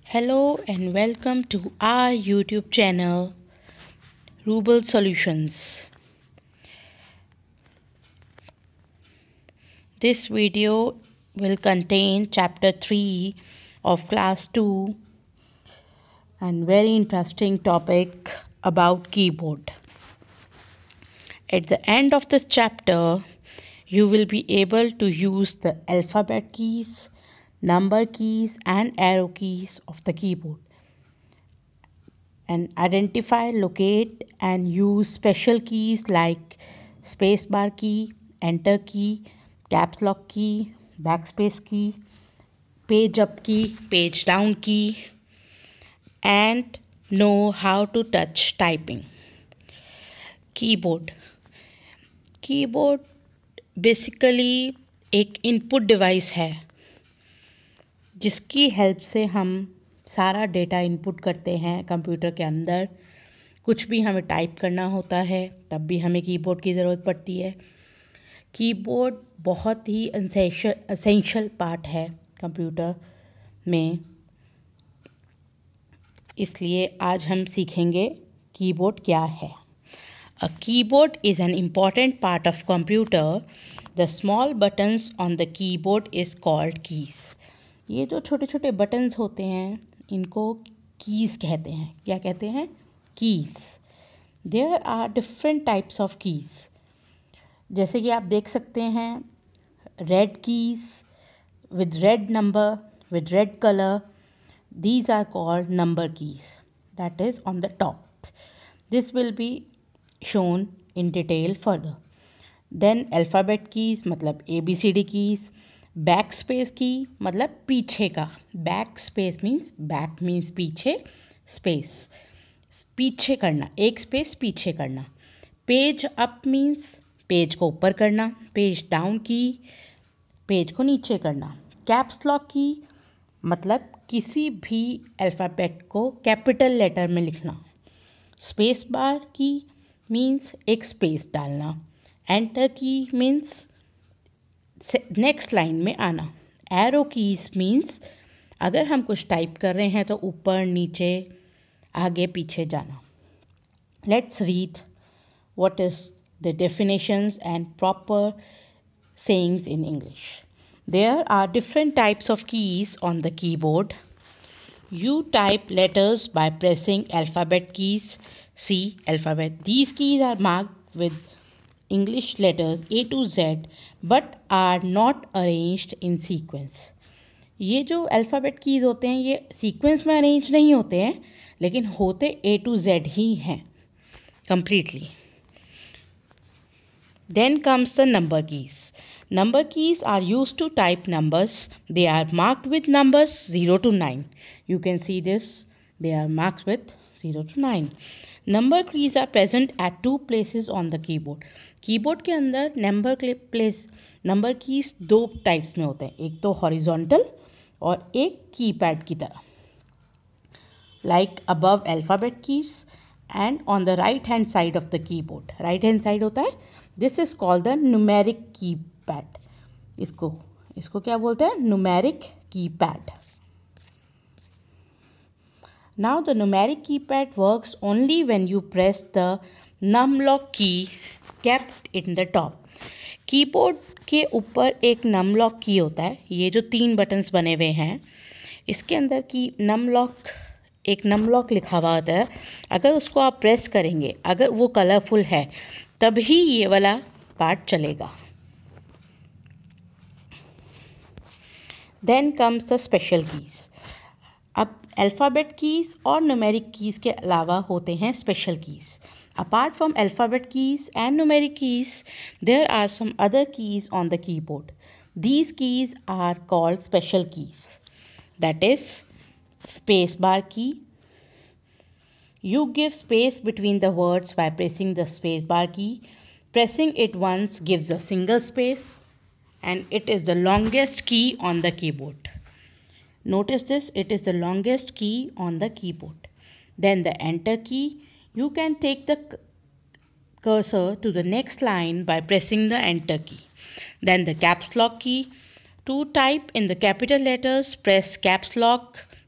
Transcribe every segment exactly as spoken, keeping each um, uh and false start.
Hello and welcome to our YouTube channel, Rubal Solutions. This video will contain chapter three of class two and very interesting topic about keyboard. At the end of this chapter, you will be able to use the alphabet keys, number keys and arrow keys of the keyboard and identify, locate and use special keys like spacebar key, enter key, caps lock key, backspace key, page up key, page down key, and know how to touch typing. Keyboard. Keyboard basically एक input device है जिसकी help से हम सारा data input करते हैं computer के अंदर। कुछ भी हमें टाइप करना होता है तब भी हमें कीबोर्ड की ज़रूरत पड़ती है। कीबोर्ड बहुत ही एसेंशियल पार्ट है कंप्यूटर में, इसलिए आज हम सीखेंगे कीबोर्ड क्या है। A keyboard is an important part of computer. The small buttons on the keyboard is called keys. ये जो छोटे छोटे बटन्स होते हैं इनको कीज़ कहते हैं। क्या कहते हैं? Keys. There are different types of keys. जैसे कि आप देख सकते हैं red keys with red number with red color. These are called number keys. That is on the top. This will be shown in detail further. Then alphabet keys मतलब A B C D keys, backspace key मतलब पीछे का, backspace means back means पीछे, space पीछे करना, एक space पीछे करना, page up means पेज को ऊपर करना, पेज डाउन की पेज को नीचे करना, caps lock की मतलब किसी भी अल्फ़ाबेट को कैपिटल लेटर में लिखना, स्पेस बार की मीन्स एक स्पेस डालना, एंटर की मीन्स नेक्स्ट लाइन में आना, एरो कीज मीन्स अगर हम कुछ टाइप कर रहे हैं तो ऊपर नीचे आगे पीछे जाना। Let's read what is the definitions and proper sayings in English. There are different types of keys on the keyboard. You type letters by pressing alphabet keys. See alphabet. These keys are marked with English letters A to Z but are not arranged in sequence. ये जो alphabet keys होते हैं ये sequence में arrange नहीं होते हैं लेकिन होते A to Z ही हैं completely. Then comes the number keys. Number keys are used to type numbers. They are marked with numbers zero to nine. You can see this. They are marked with zero to nine. Number keys are present at two places on the keyboard. Keyboard के अंदर number place number keys दो types में होते हैं, एक तो horizontal और एक keypad की तरह. Like above alphabet keys and on the right hand side of the keyboard. Right hand side होता है. This is called the numeric keypad. इसको इसको क्या बोलते हैं? Numeric keypad. Now the numeric keypad works only when you press the numlock key kept in the top. Keyboard के ऊपर एक numlock की होता है. ये जो तीन बटन्स बने हुए हैं इसके अंदर की numlock एक numlock लिखा हुआ होता है. अगर उसको आप प्रेस करेंगे, अगर वो कलरफुल है तभी ये वाला पार्ट चलेगा. Then comes the special keys. अब alphabet keys और numeric keys के अलावा होते हैं special keys. Apart from alphabet keys and numeric keys, there are some other keys on the keyboard. These keys are called special keys. That is space bar key. You give space between the words by pressing the space bar key. Pressing it once gives a single space. And it is the longest key on the keyboard. Notice this, it is the longest key on the keyboard. Then the enter key, you can take the cursor to the next line by pressing the enter key. Then the caps lock key, to type in the capital letters, press caps lock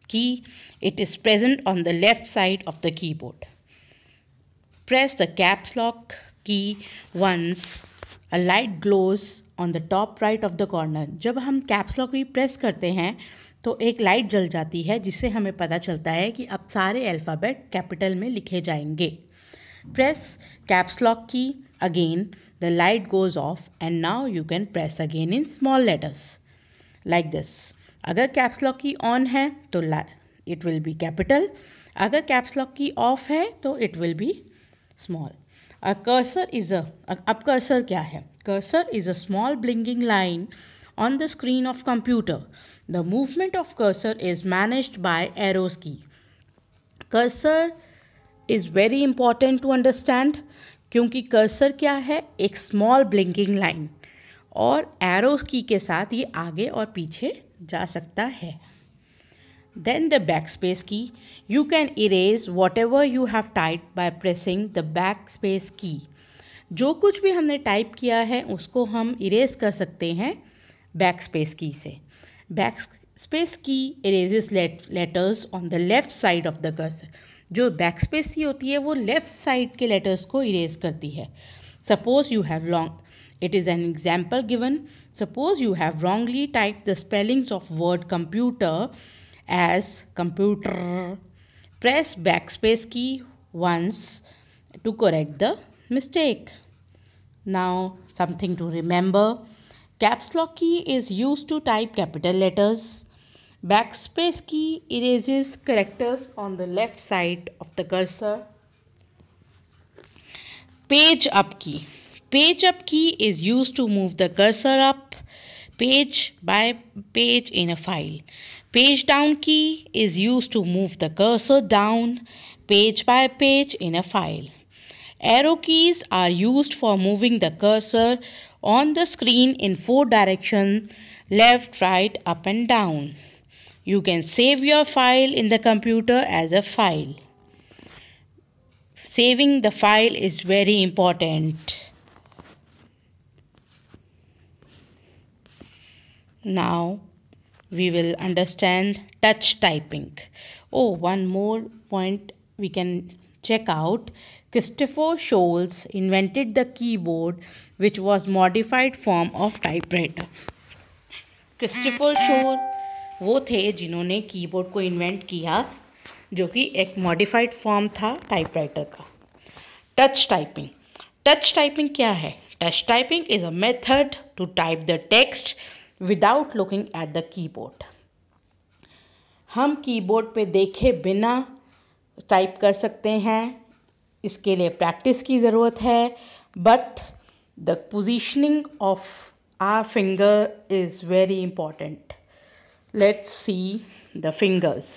key. It is present on the left side of the keyboard. Press the caps lock key once. A light glows on the top right of the corner. जब हम caps lock की press करते हैं तो एक light जल जाती है जिससे हमें पता चलता है कि अब सारे अल्फ़ाबेट कैपिटल में लिखे जाएंगे. Press caps lock key again. The light goes off and now you can press again in small letters like this. अगर caps lock की on है तो it will be capital. अगर caps lock की off है तो it will be small. A cursor is a अब cursor क्या है? Cursor is a small blinking line on the screen of computer. The movement of cursor is managed by arrows key. Cursor is very important to understand क्योंकि cursor क्या है? एक small blinking line और arrows key के साथ ये आगे और पीछे जा सकता है. Then the backspace key. You can erase whatever you have typed by pressing the backspace key. जो कुछ भी हमने टाइप किया है उसको हम इरेज कर सकते हैं backspace की से. Backspace key erases letters on the left side of the cursor. जो backspace की होती है वो left side के letters को इरेज करती है. Suppose you have wrong. It is an example given. Suppose you have wrongly typed the spellings of word computer as computer. Press backspace key once to correct the mistake. Now something to remember. Caps lock key is used to type capital letters. Backspace key erases characters on the left side of the cursor. Page up key. Page up key is used to move the cursor up page by page in a file. Page down key is used to move the cursor down page by page in a file. Arrow keys are used for moving the cursor on the screen in four directions: left, right, up and down. You can save your file in the computer as a file. Saving the file is very important. Now we will understand touch typing. Oh, one more point we can check out. Christopher Sholes invented the keyboard, which was modified form of typewriter. Christopher Sholes वो थे जिन्होंने keyboard को invent किया जो कि एक modified form था typewriter का. Touch typing. टच टाइपिंग क्या है? Touch typing is a method to type the text without looking at the keyboard. हम कीबोर्ड पे देखे बिना टाइप कर सकते हैं. इसके लिए प्रैक्टिस की ज़रूरत है, but the positioning of our finger is very important. Let's see the fingers.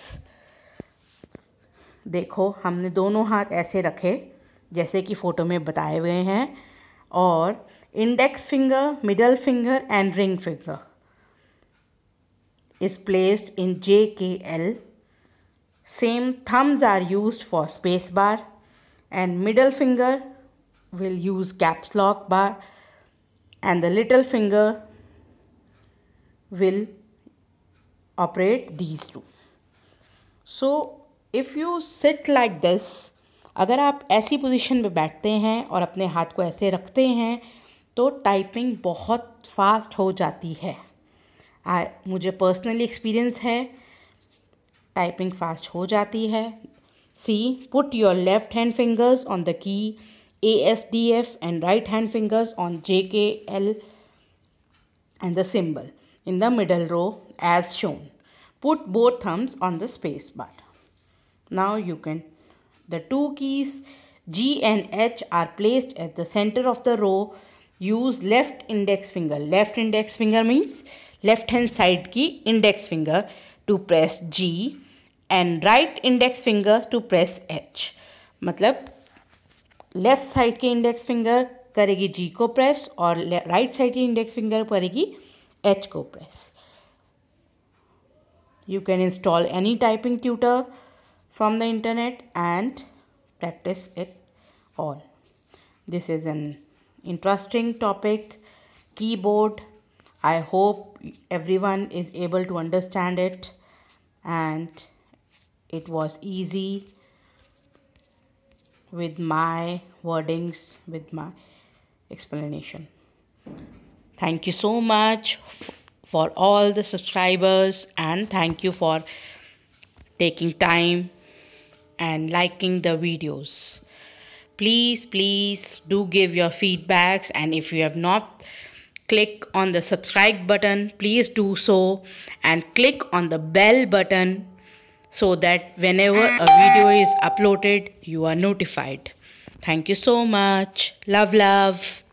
देखो हमने दोनों हाथ ऐसे रखे जैसे कि फ़ोटो में बताए हुए हैं, और index finger, middle finger and ring finger is placed in J K L. Same thumbs are used for space bar, and middle finger will use caps lock bar, and the little finger will operate these two. So if you sit like this, अगर आप ऐसी position पे बैठते हैं और अपने हाथ को ऐसे रखते हैं तो टाइपिंग बहुत फास्ट हो जाती है. आ, मुझे पर्सनली एक्सपीरियंस है, टाइपिंग फास्ट हो जाती है. See, put your left hand fingers on the key A S D F and right hand fingers on J K L and the symbol in the middle row as shown. Put both thumbs on the space bar. Now you can, the two keys G and H are placed at the center of the row. Use left index finger. Left index finger means left hand side की index finger to press G and right index finger to press H. मतलब left side के index finger करेगी G को press और right side की index finger करेगी H को press. You can install any typing tutor from the internet and practice it all. This is an interesting topic, keyboard. I hope everyone is able to understand it, and it was easy with my wordings, with my explanation. Thank you so much for all the subscribers, and thank you for taking time and liking the videos. Please, please do give your feedbacks, and if you have not click on the subscribe button, please do so, and click on the bell button so that whenever a video is uploaded, you are notified. Thank you so much. Love, love.